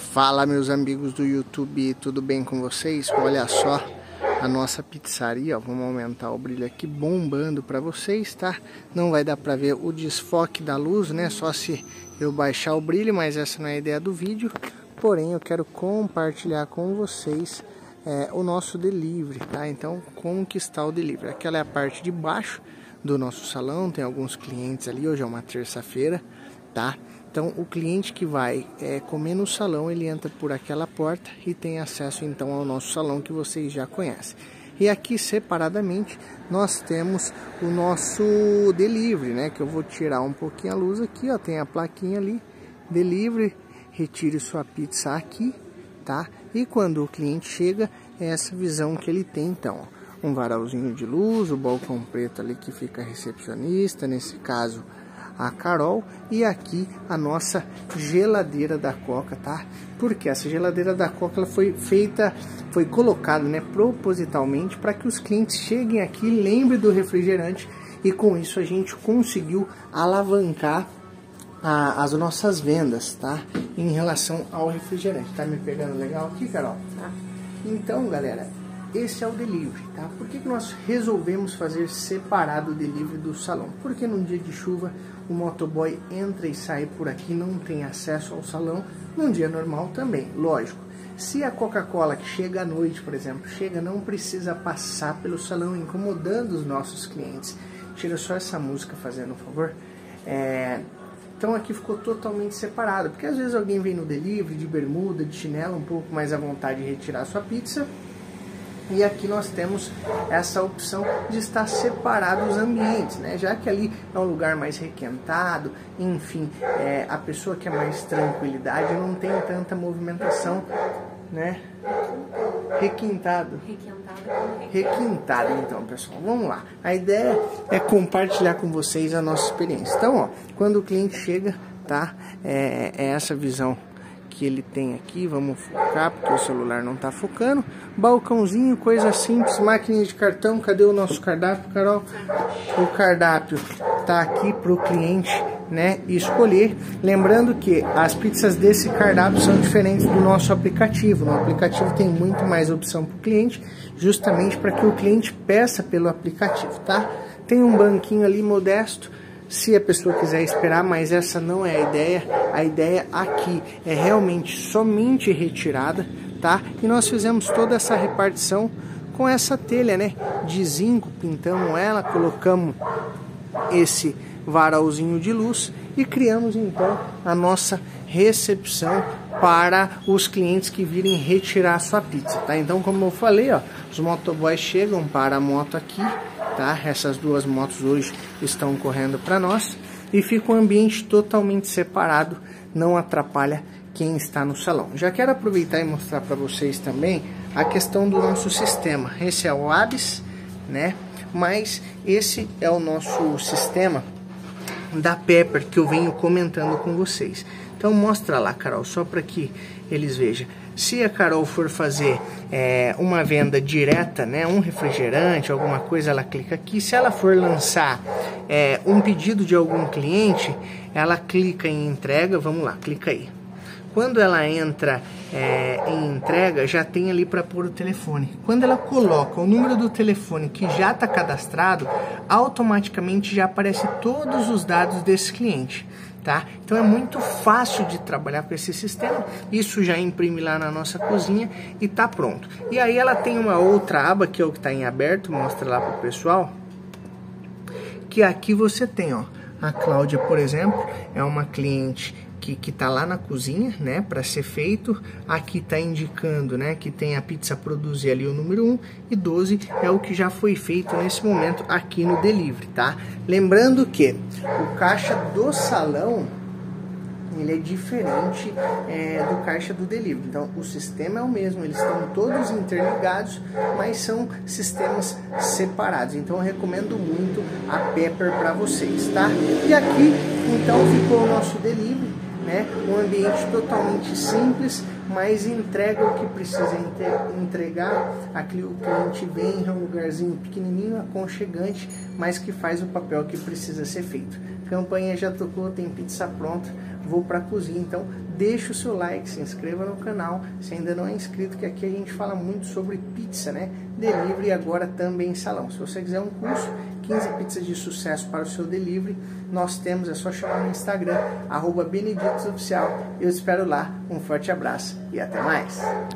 Fala, meus amigos do YouTube, tudo bem com vocês? Olha só a nossa pizzaria, ó. Vamos aumentar o brilho aqui, bombando para vocês, tá? Não vai dar para ver o desfoque da luz, né? Só se eu baixar o brilho, mas essa não é a ideia do vídeo. Porém, eu quero compartilhar com vocês o nosso delivery, tá? Então, como que está o delivery? Aquela é a parte de baixo do nosso salão, tem alguns clientes ali, hoje é uma terça-feira, tá? Então, o cliente que vai comer no salão, ele entra por aquela porta e tem acesso então ao nosso salão que vocês já conhecem. E aqui separadamente nós temos o nosso delivery, né? Que eu vou tirar um pouquinho a luz aqui, ó, tem a plaquinha ali, delivery, retire sua pizza aqui, tá? E quando o cliente chega, é essa visão que ele tem então, ó, um varalzinho de luz, o balcão preto ali que fica recepcionista, nesse caso a Carol, e aqui a nossa geladeira da Coca, tá? Porque essa geladeira da Coca ela foi colocada, né, propositalmente para que os clientes cheguem aqui e lembrem do refrigerante, e com isso a gente conseguiu alavancar as nossas vendas, tá? Em relação ao refrigerante. Tá me pegando legal aqui, Carol? Tá? Então, galera, esse é o delivery, tá? Por que nós resolvemos fazer separado o delivery do salão? Porque num dia de chuva o motoboy entra e sai por aqui, não tem acesso ao salão. Num dia normal também, lógico. Se a Coca-Cola que chega à noite, por exemplo, não precisa passar pelo salão incomodando os nossos clientes. Tira só essa música, fazendo um favor. Então aqui ficou totalmente separado, porque às vezes alguém vem no delivery de bermuda, de chinelo, um pouco mais à vontade de retirar sua pizza. E aqui nós temos essa opção de estar separado os ambientes, né? Já que ali é um lugar mais requentado, enfim, a pessoa que é mais tranquilidade não tem tanta movimentação, né? Requintado, então, pessoal, vamos lá. A ideia é compartilhar com vocês a nossa experiência. Então, ó, quando o cliente chega, tá? É essa visão que ele tem aqui, vamos focar porque o celular não tá focando. Balcãozinho, coisa simples, máquina de cartão. Cadê o nosso cardápio, Carol? O cardápio tá aqui pro cliente, né, escolher. Lembrando que as pizzas desse cardápio são diferentes do nosso aplicativo. No aplicativo tem muito mais opção para o cliente, justamente para que o cliente peça pelo aplicativo, tá? Tem um banquinho ali modesto, se a pessoa quiser esperar, mas essa não é a ideia. A ideia aqui é realmente somente retirada, tá? E nós fizemos toda essa repartição com essa telha, né, de zinco, pintamos ela, colocamos esse varalzinho de luz e criamos então a nossa recepção para os clientes que virem retirar sua pizza, tá? Então, como eu falei, ó, os motoboys chegam para a moto aqui, tá? Essas duas motos hoje estão correndo para nós e fica um ambiente totalmente separado, não atrapalha quem está no salão. Já quero aproveitar e mostrar para vocês também a questão do nosso sistema. Esse é o ABS, né? Mas esse é o nosso sistema da Pepper que eu venho comentando com vocês. Então mostra lá, Carol, só para que eles vejam. Se a Carol for fazer uma venda direta, né, um refrigerante, alguma coisa, ela clica aqui. Se ela for lançar um pedido de algum cliente, ela clica em entrega. Vamos lá, clica aí. Quando ela entra em entrega, já tem ali para pôr o telefone. Quando ela coloca o número do telefone que já está cadastrado, automaticamente já aparece todos os dados desse cliente, tá? Então é muito fácil de trabalhar com esse sistema. Isso já imprime lá na nossa cozinha e tá pronto. E aí ela tem uma outra aba que é o que está em aberto, mostra lá pro pessoal, que aqui você tem, ó, a Cláudia, por exemplo, é uma cliente que tá lá na cozinha, né, para ser feito. Aqui tá indicando, né, que tem a pizza produzir ali o número 1 e 12 é o que já foi feito nesse momento aqui no delivery, tá? Lembrando que o caixa do salão ele é diferente do caixa do delivery. Então o sistema é o mesmo, eles estão todos interligados, mas são sistemas separados. Então eu recomendo muito a Pepper para vocês, tá? E aqui então ficou o nosso delivery, né? Um ambiente totalmente simples, mas entrega o que precisa entregar. Aqui o cliente vem, é um lugarzinho pequenininho, aconchegante, mas que faz o papel que precisa ser feito. Campanha já tocou, tem pizza pronta. vou para a cozinha. Então deixa o seu like, se inscreva no canal se ainda não é inscrito, que aqui a gente fala muito sobre pizza, né? Delivery e agora também salão. Se você quiser um curso, 15 pizzas de sucesso para o seu delivery, nós temos, é só chamar no Instagram, @beneditosoficial. Eu espero lá, um forte abraço e até mais!